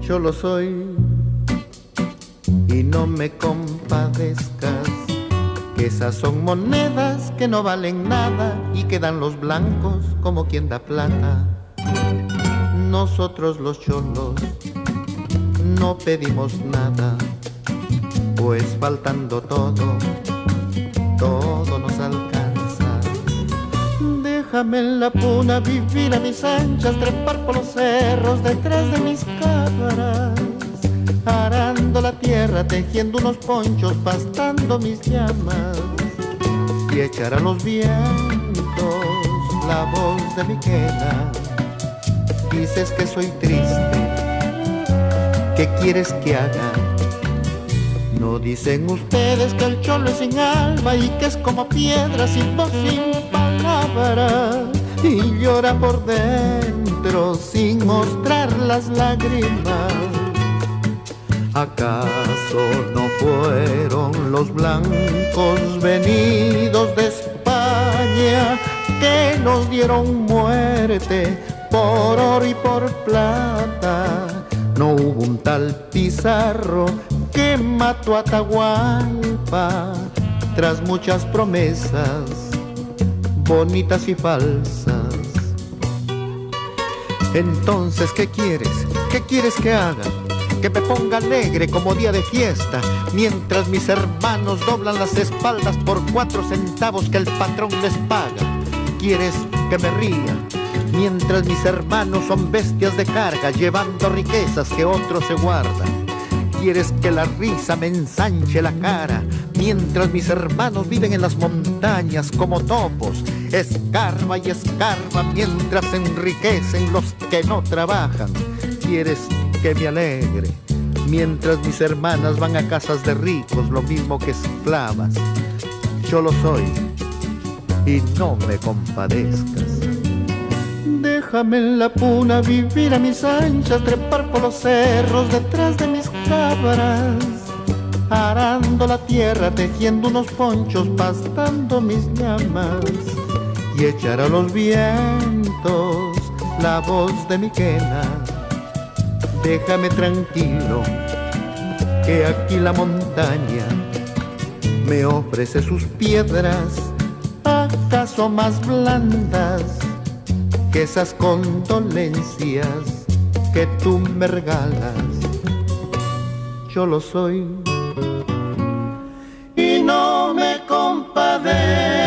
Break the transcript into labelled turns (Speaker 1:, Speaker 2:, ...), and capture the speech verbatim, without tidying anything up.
Speaker 1: Yo lo soy y no me compadezcas, que esas son monedas que no valen nada y quedan los blancos como quien da plata. Nosotros los cholos no pedimos nada, pues faltando todo, todo nos alcanza. Déjame en la puna vivir a mis anchas, trepar por los cerros detrás de mis cabras, arando la tierra, tejiendo unos ponchos, pastando mis llamas, y echar a los vientos la voz de mi quena. Dices que soy triste, ¿qué quieres que haga? No dicen ustedes que el cholo es sin alma y que es como piedra sin voz, sin palabras, y llora por dentro sin mostrar las lágrimas. ¿Acaso no fueron los blancos venidos de España que nos dieron muerte por oro y por plata? No hubo un tal Pizarro que mató a Atahualpa tras muchas promesas bonitas y falsas. Entonces, ¿qué quieres? ¿Qué quieres que haga? Que me ponga alegre como día de fiesta, mientras mis hermanos doblan las espaldas por cuatro centavos que el patrón les paga. ¿Quieres que me ría? Mientras mis hermanos son bestias de carga, llevando riquezas que otros se guardan. ¿Quieres que la risa me ensanche la cara? Mientras mis hermanos viven en las montañas como topos, escarba y escarba mientras se enriquecen los que no trabajan. ¿Quieres que me alegre? Mientras mis hermanas van a casas de ricos, lo mismo que esclavas. Yo lo soy y no me compadezcas. Déjame en la puna vivir a mis anchas, trepar por los cerros detrás de mis cabras, arando la tierra, tejiendo unos ponchos, pastando mis llamas, y echar a los vientos la voz de mi quena. Déjame tranquilo, que aquí la montaña me ofrece sus piedras, acaso más blandas que esas condolencias que tú me regalas. Yo lo soy y no me compadezco.